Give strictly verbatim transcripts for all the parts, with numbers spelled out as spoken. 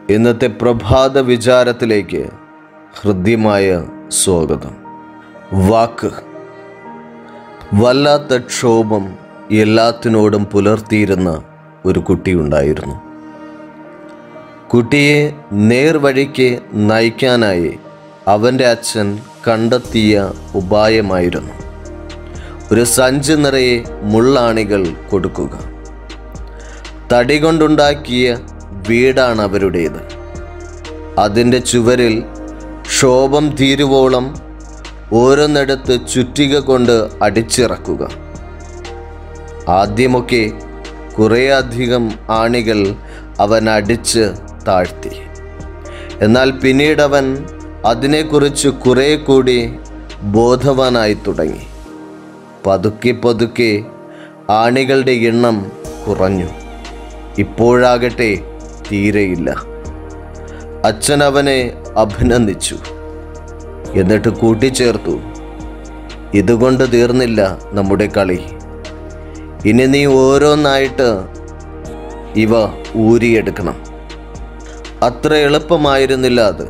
ഇന്നത്തെ പ്രഭാത വിചാരത്തിലേക്ക് ഹൃദ്യമായ സ്വാഗതം. വാക്ക്. വല്ലാത്ത ക്ഷോഭം എല്ലാത്തിനോടും പുലർത്തിയിരുന്ന ഒരു കുട്ടിയുണ്ടായിരുന്നു. കുട്ടിയെ നേർവഴിക്ക് നയിക്കാനായി അവൻ്റെ അച്ഛൻ കണ്ടെത്തിയ ഉപായമായിരുന്നു ഒരു സഞ്ചി നിറയെ മുള്ളാണികൾ കൊടുക്കുക. തടി കൊണ്ടുണ്ടാക്കിയ വീടാണ് അവരുടേത്. അതിൻ്റെ ചുവരിൽ ക്ഷോഭം തീരുവോളം ഓരോന്നിടത്ത് ചുറ്റിക കൊണ്ട് അടിച്ചിറക്കുക. ആദ്യമൊക്കെ കുറേയധികം ആണികൾ അവൻ അടിച്ച് താഴ്ത്തി. എന്നാൽ പിന്നീടവൻ അതിനെക്കുറിച്ച് കുറേ കൂടി ബോധവാനായി തുടങ്ങി. പതുക്കെ പതുക്കെ ആണികളുടെ എണ്ണം കുറഞ്ഞു. ഇപ്പോഴാകട്ടെ തീരെയില്ല. അച്ഛൻ അവനെ അഭിനന്ദിച്ചു. എന്നിട്ട് കൂട്ടിച്ചേർത്തു, ഇതുകൊണ്ട് തീർന്നില്ല നമ്മുടെ കളി. ഇനി നീ ഓരോന്നായിട്ട് ഇവ ഊരിയെടുക്കണം. അത്ര എളുപ്പമായിരുന്നില്ല അത്.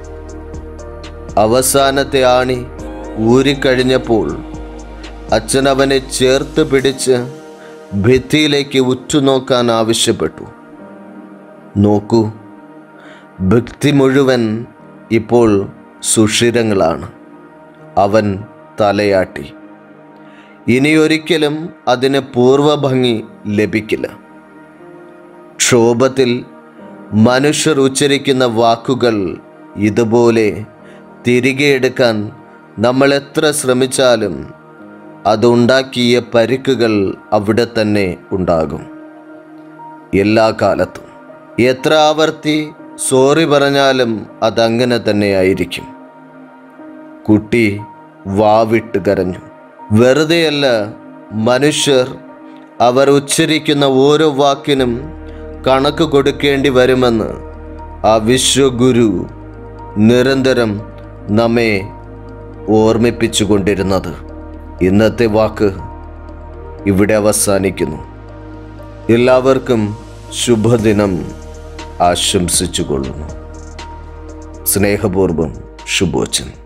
അവസാനത്തെ ആണി ഊരിക്കഴിഞ്ഞപ്പോൾ അച്ഛൻ അവനെ ചേർത്ത് പിടിച്ച് ഭിത്തിയിലേക്ക് ഉറ്റുനോക്കാൻ ആവശ്യപ്പെട്ടു. നോക്കൂ, ഭിത്തി മുഴുവൻ ഇപ്പോൾ സുഷിരങ്ങളാണ്. അവൻ തലയാട്ടി. ഇനിയൊരിക്കലും അതിന് പൂർവഭംഗി ലഭിക്കില്ല. ക്ഷോഭത്തിൽ മനുഷ്യർ ഉച്ചരിക്കുന്ന വാക്കുകൾ ഇതുപോലെ തിരികെ എടുക്കാൻ നമ്മൾ എത്ര ശ്രമിച്ചാലും അതുണ്ടാക്കിയ പരിക്കുകൾ അവിടെ തന്നെ ഉണ്ടാകും. എല്ലാ കാലത്തും എത്ര ആവർത്തി സോറി പറഞ്ഞാലും അതങ്ങനെ തന്നെയായിരിക്കും. കുട്ടി വാവിട്ട് കരഞ്ഞു. വെറുതെയല്ല മനുഷ്യർ അവർ ഉച്ചരിക്കുന്ന ഓരോ വാക്കിനും കണക്ക് കൊടുക്കേണ്ടി വരുമെന്ന് ആ വിശ്വഗുരു നിരന്തരം നമ്മെ ഓർമ്മിപ്പിച്ചു കൊണ്ടിരുന്നത്. ഇന്നത്തെ വാക്ക് ഇവിടെ അവസാനിക്കുന്നു. എല്ലാവർക്കും ശുഭദിനം ആശംസിച്ചു കൊള്ളുന്നു. സ്നേഹപൂർവ്വം ശുഭോച്ചൻ.